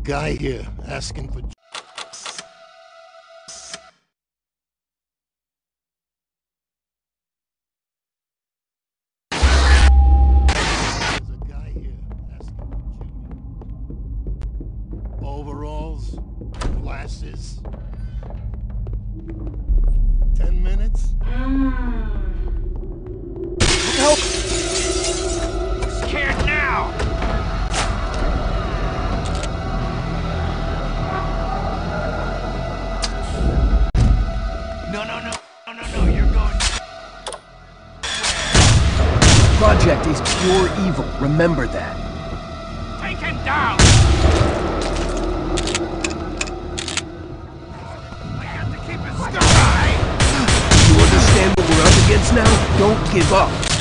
guy here asking for... Overalls, glasses. 10 minutes? Help! Scared now! No, you're going... Project is pure evil, remember that. Take him down! I have to keep it stuck! You understand what we're up against now? Don't give up.